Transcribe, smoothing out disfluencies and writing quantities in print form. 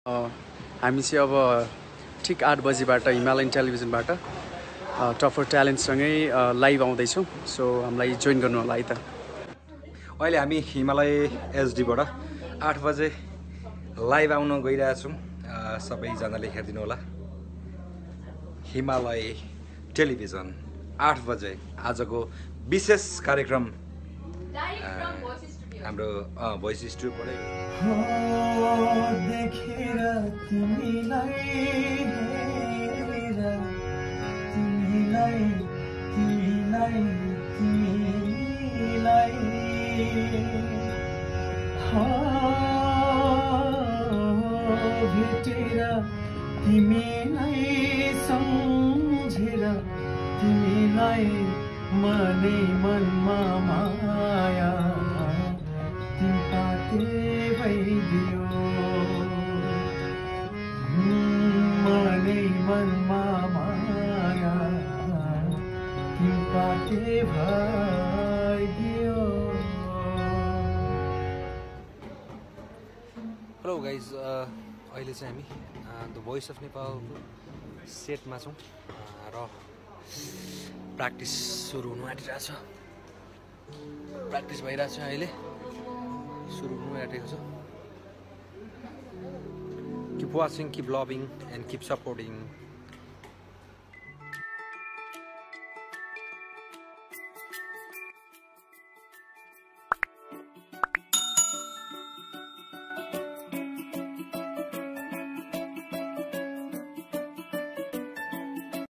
हामी चाहिँ अब ठिक 8 बजीबाट हिमालयन टेलिभिजनबाट टफर ट्यालेन्टसँगै लाइभ आउँदैछौँ। सो हामीलाई जोइन गर्नु होला है त। अहिले हामी हिमालय एचडीबाट 8 बजे लाइभ आउन गइरहेछौँ। सबैजनाले हेरिदिनु होला। हिमालय टेलिभिजन 8 बजे आजको विशेष कार्यक्रम हाम्रो भोइस स्टुडियोबाटै देखेर तिमीलाई हेरेर तिमीलाई तिमीलाई तिमीलाई भेटेर तिमीलाई सम्झेर तिमीलाई मनै मनमा माया भइदियो मनै मनमा माया तिमीबाटै भइदियो। हेलो गाइज, अहिले चाहिँ हामी द भोइस अफ नेपालको सेटमा छौँ र प्र्याक्टिस सुरु हुनु आँटिरहेछ। प्र्याक्टिस भइरहेछ अहिले, सुरु हुनु आँटेको छ। Keep watching, keep loving and keep supporting